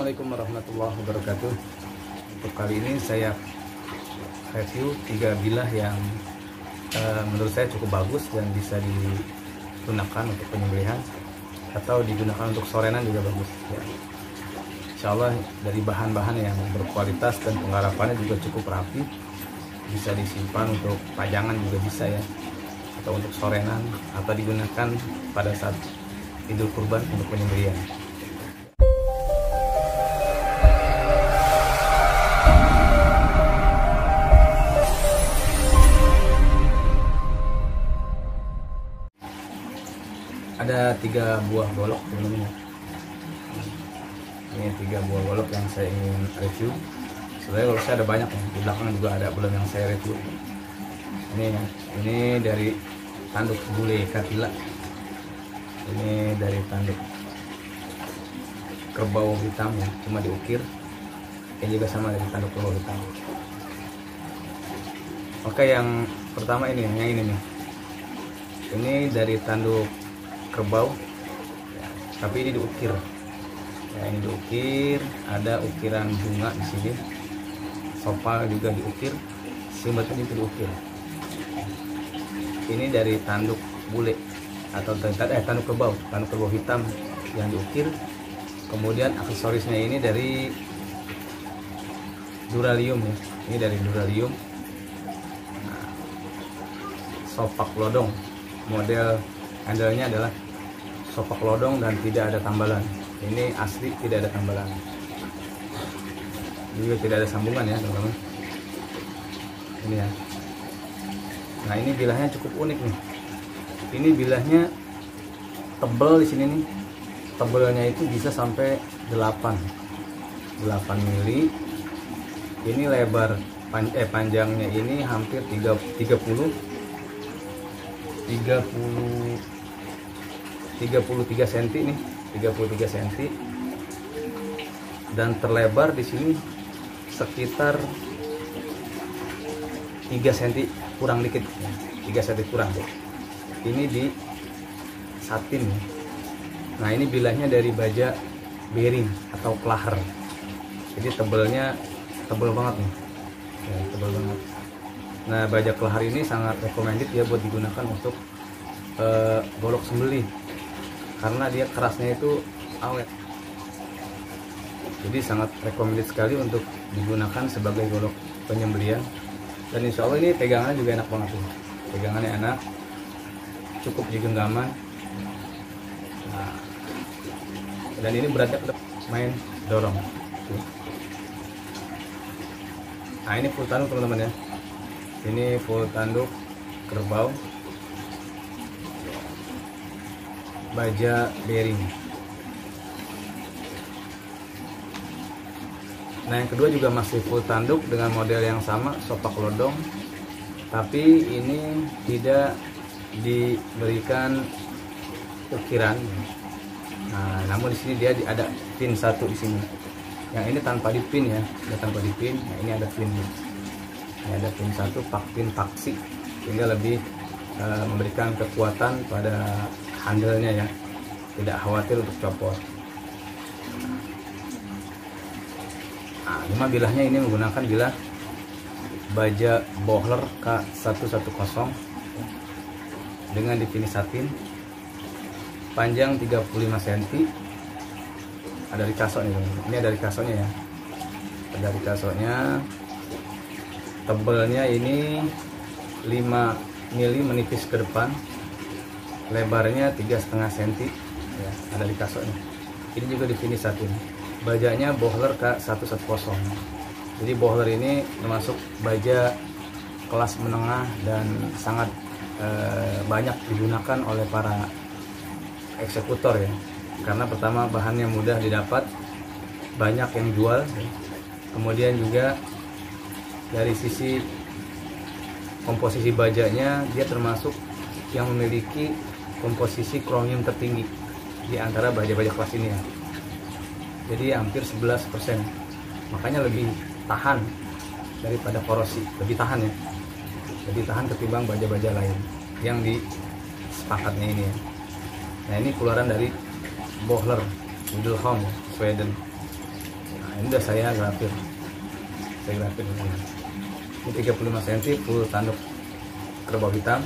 Assalamualaikum warahmatullahi wabarakatuh. Untuk kali ini saya review 3 bilah yang menurut saya cukup bagus dan bisa digunakan untuk penyembelihan atau digunakan untuk sorenan juga bagus ya. Insya Allah dari bahan-bahan yang berkualitas dan penggarapannya juga cukup rapi, bisa disimpan untuk pajangan juga bisa ya, atau untuk sorenan atau digunakan pada saat Idul Kurban untuk penyembelihan. Ada 3 buah golok teman-teman. Ini 3 buah golok yang saya ingin review. Sebenarnya kalau saya ada banyak ya, di belakang juga ada belum yang saya review. Ini dari tanduk bule katila. Ini dari tanduk kerbau hitam ya, cuma diukir. Ini juga sama dari tanduk kerbau hitam. Oke, yang pertama ini, yang ini nih. Ini dari tanduk kerbau ya, tapi ini diukir ya, ini diukir, ada ukiran bunga di sini, sopal juga diukir, simbatnya juga diukir. Ini dari tanduk bule atau tanduk kerbau hitam yang diukir. Kemudian aksesorisnya ini dari duralium ya, ini dari duralium. Nah, sopak lodong, model handle-nya adalah sopak lodong dan tidak ada tambalan. Ini asli tidak ada tambalan. Ini juga tidak ada sambungan ya teman-teman. Ini ya. Nah, ini bilahnya cukup unik nih. Ini bilahnya tebal di sini nih. Tebalnya itu bisa sampai 8 mili. Ini lebar panjangnya ini hampir 33 cm nih, 33 cm, dan terlebar di sini sekitar 3 cm kurang dikit, 3 cm kurang. Ini di satin. Nah, ini bilahnya dari baja bearing atau klaher. Jadi tebalnya tebal banget nih, ya, tebal banget. Nah, baja klaher ini sangat recommended ya buat digunakan untuk golok sembelih, karena dia kerasnya itu awet. Jadi sangat recommended sekali untuk digunakan sebagai golok penyembelihan. Dan insya Allah ini pegangannya juga enak banget tuh. Pegangannya enak, cukup di genggaman. Nah, dan ini beratnya main dorong. Nah, ini full tanduk teman-teman ya. Ini full tanduk kerbau baja bearing. Nah, yang kedua juga masih full tanduk dengan model yang sama, sopak lodong, tapi ini tidak diberikan ukiran. Nah, namun di sini dia ada pin satu di sini. Yang ini tanpa dipin ya, tanpa dipin. Nah, ini ada pin. Ini ada pin satu, pin paksi, sehingga lebih memberikan kekuatan pada handle-nya ya, tidak khawatir untuk copot. Nah, cuma bilahnya ini menggunakan bilah baja Bohler K110 dengan definisi satin, panjang 35 cm. Ada dari kasok nih, ini dari kasoknya ya, dari kasoknya. Tebalnya ini 5 mili menipis ke depan, lebarnya 3,5 cm ya, ada di kasoknya. Ini juga definisi satin. Bajanya Bohler K110. Jadi Bohler ini termasuk baja kelas menengah dan sangat banyak digunakan oleh para eksekutor ya, karena pertama bahannya mudah didapat, banyak yang jual ya. Kemudian juga dari sisi komposisi bajanya, dia termasuk yang memiliki komposisi kromium tertinggi di antara baja-baja kelas ini ya. Jadi hampir 11%. Makanya lebih tahan daripada korosi, lebih tahan ya. Lebih tahan ketimbang baja-baja lain yang di sepakatnya ini ya. Nah, ini keluaran dari Bohler Middelholm, Sweden. ini udah saya grafir ini 35 cm full tanduk kerbau hitam.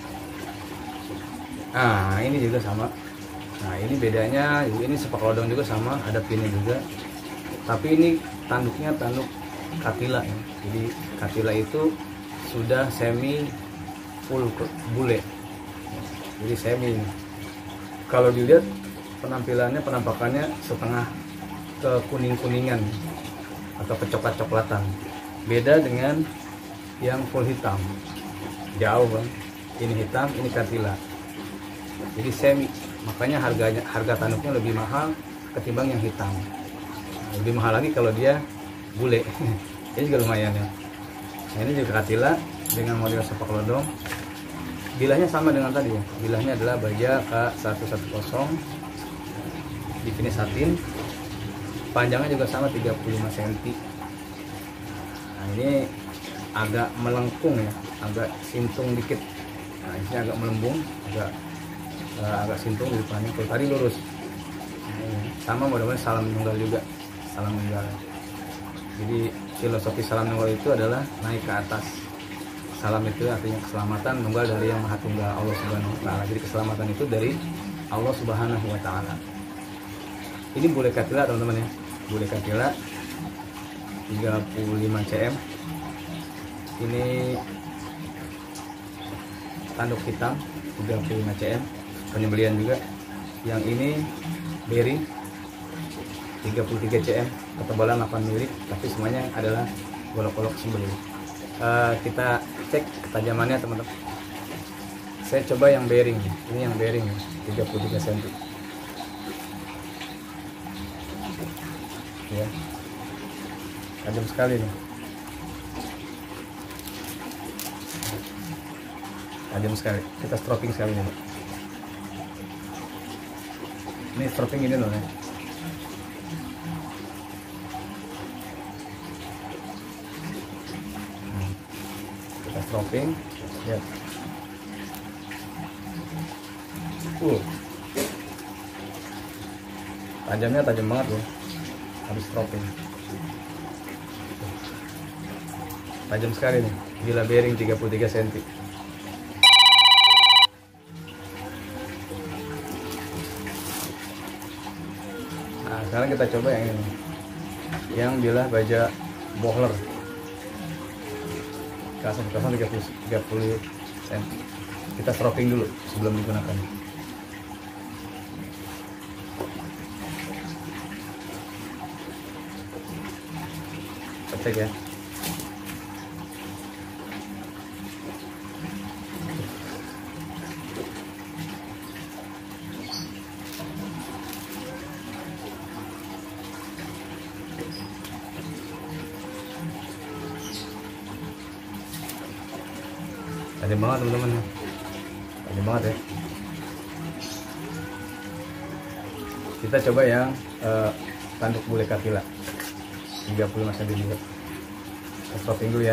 Nah ini juga sama. Nah ini bedanya, ini sepak lodong juga sama, ada pinnya juga, tapi ini tanduknya tanduk Katila ya. Jadi Katila itu sudah semi full bule, jadi semi. Kalau dilihat penampakannya setengah ke kuningan atau kecoklat-coklatan, beda dengan yang full hitam, jauh kan. Ini hitam, ini Katila, jadi semi. Makanya harga tanduknya lebih mahal ketimbang yang hitam. Lebih mahal lagi kalau dia bule. Ini juga lumayan ya. Nah, ini juga Katila dengan model sepak lodong. Bilahnya sama dengan tadi ya. Bilahnya adalah baja K110 di finish satin. Panjangnya juga sama 35 cm. Nah, ini agak melengkung ya, agak sintung dikit. Nah, ini agak melembung, agak sintung di depannya. Kalau tadi lurus. Nah, sama mudah-mudahan salam nunggal juga. Salam nunggal. Jadi filosofi salam nunggal itu adalah naik ke atas. Salam itu artinya keselamatan, nunggal dari yang Maha Tunggal, Allah Subhanahu wa Ta'ala. Jadi keselamatan itu dari Allah Subhanahu wa Ta'ala. Ini bule Katila teman-teman ya. Bule Katila 35 cm. Ini tanduk hitam 35 cm. Penyembelian juga. Yang ini bearing 33 cm, ketebalan 8 mm, tapi semuanya adalah golok-golok sembelih. Kita cek ketajamannya teman-teman. Saya coba yang bearing, ini yang bearing 33 cm. Ya, tajam sekali nih, tajam sekali. Kita stropping sekali nih. Ini stropping ini loh ya. Kita stropping ya. Tajamnya tajam banget loh. Habis stropping tajam sekali nih, gila. Bearing 33 cm. Nah sekarang kita coba yang ini, yang bilah baja bohler K110 30 cm. Kita stropping dulu sebelum digunakan. Cek ya. Tajam banget teman-teman, tajam banget ya. Kita coba yang tanduk bule Katila 35 cm juga. Kita stropping dulu ya.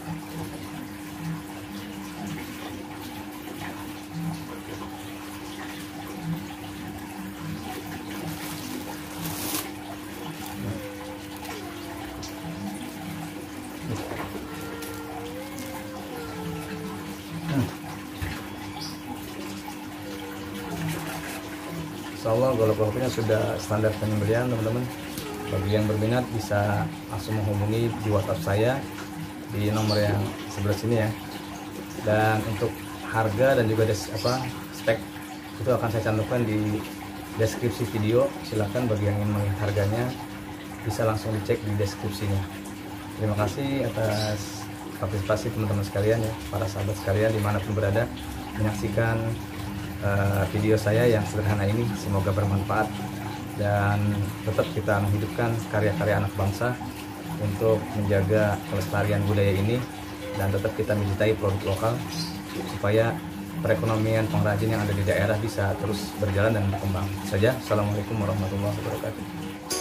Insyaallah golok-goloknya sudah standar penyembelian teman-teman. Bagi yang berminat bisa langsung menghubungi di WhatsApp saya di nomor yang sebelah sini ya. Dan untuk harga dan juga spek itu akan saya cantumkan di deskripsi video. Silahkan bagi yang ingin melihat harganya bisa langsung dicek di deskripsinya. Terima kasih atas partisipasi teman-teman sekalian ya, para sahabat sekalian dimanapun berada menyaksikan video saya yang sederhana ini. Semoga bermanfaat dan tetap kita menghidupkan karya-karya anak bangsa untuk menjaga kelestarian budaya ini, dan tetap kita mencintai produk lokal supaya perekonomian pengrajin yang ada di daerah bisa terus berjalan dan berkembang saja. Assalamualaikum warahmatullahi wabarakatuh.